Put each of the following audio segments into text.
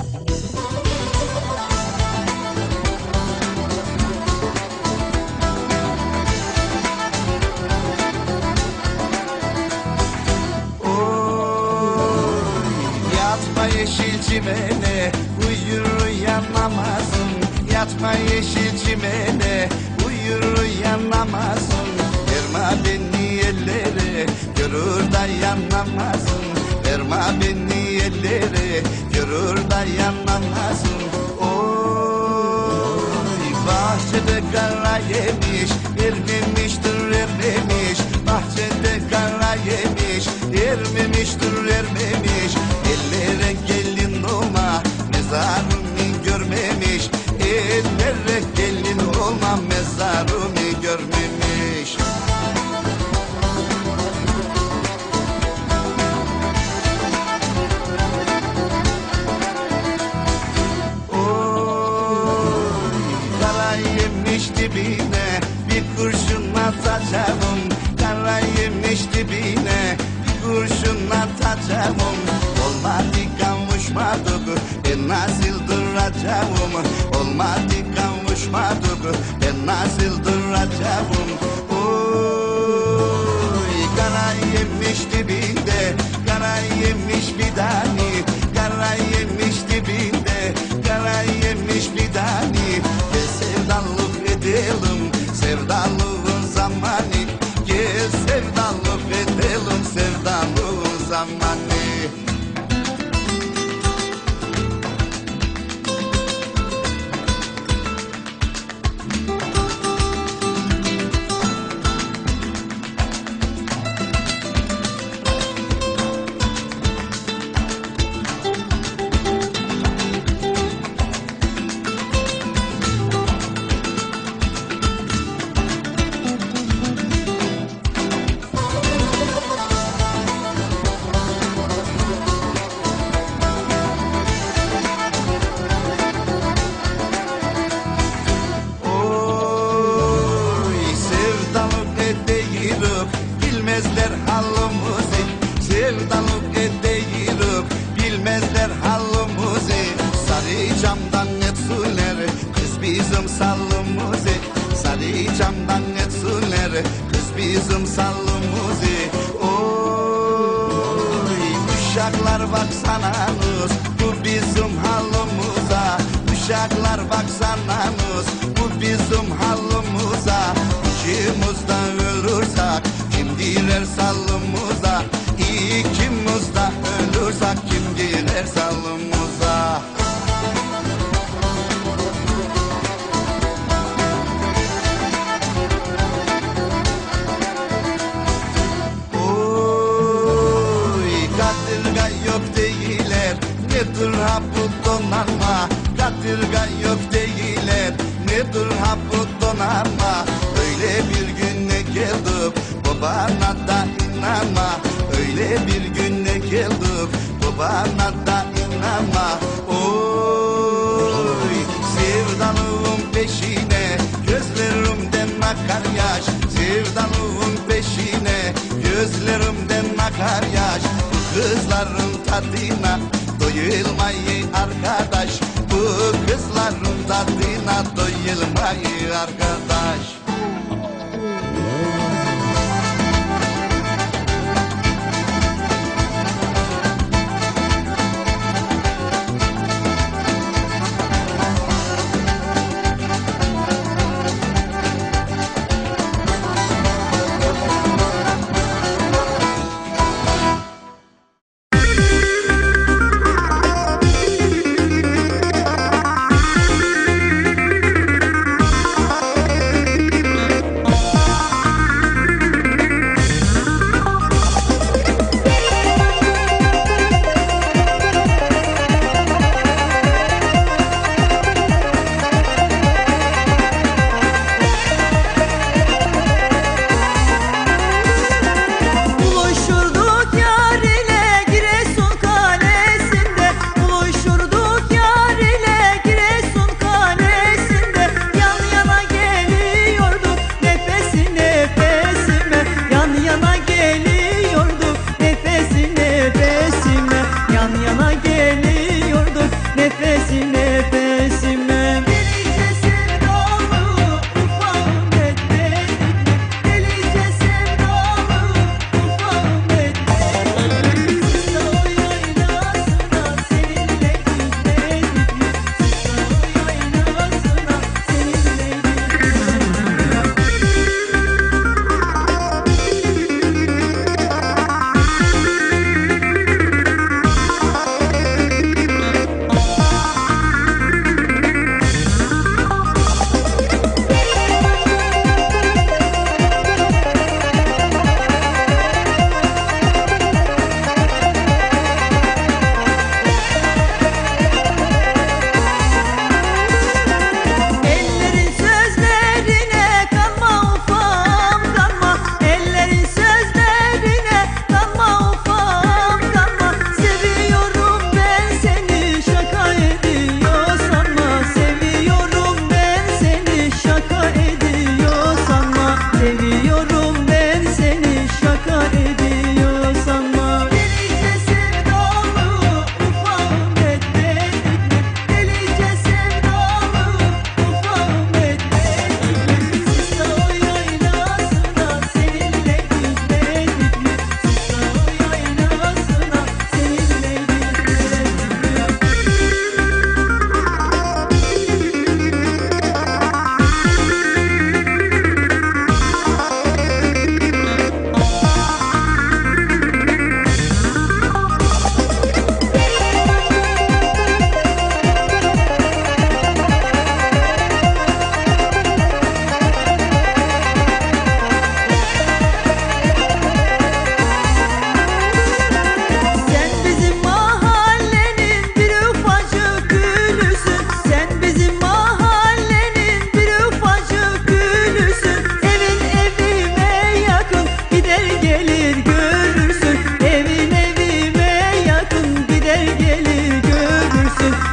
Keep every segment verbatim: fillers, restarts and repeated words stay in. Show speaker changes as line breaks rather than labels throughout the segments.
Yeşil çimene uyur uyanamazsın. Yatma yeşil çimene uyur uyanamazsın. Verme beni ellere görür dayanamazsın. Verme beni ellere görür dayanamazsın. Oy bahçede kara yemiş ermemiştir ermemiş. Bahçede kara yemiş ermemiştir ermemiş. Ellere gelin olma mezarımı görmemiş. Ellere gelin olma mezarımı görmemiş. Oy kara yemiş dibine bir kurşun atacağım. Kara yemiş dibine bir kurşun atacağım. Olmadı kavuşmadık ben nasıl duracağım. Olmadı kavuşmadık ben nasıl duracağım. Oy kara yemiş dibinde kara yemiş bir tane. Kara yemiş dibinde kara yemiş bir tane. Gel sevdalık edelim sevdalığın zamanı. Gel sevdalık edelim sevdalığın zamanı. Bilmezler halımızı, sevdalık edeyirik. Bilmezler halımızı, sarı camdan etsinler kız bizim sallımızı. Sarı camdan etsinler kız bizim sallımızı. Oy uşaklar baksananız bu bizim halımıza. Uşaklar baksananız bu bizim halımıza. İkimiz de ölürsek kim girer sallımıza? İkimiz de ölürsek kim girer sallımıza? Oy kadırga yok değiller nedir ha bu donanma? Kadırga yok değiller nedir ha bu donanma? Öyle bir güne geldik babana da inanma. Öyle bir güne geldik babana da inanma. Oy sevdalığın peşine gözlerimden akar yaş. Sevdalığın peşine gözlerimden akar yaş. Bu kızların tadına doyulmayı arkadaş. Bu kızların tadına doyulmayı arkadaş.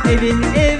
Evin ev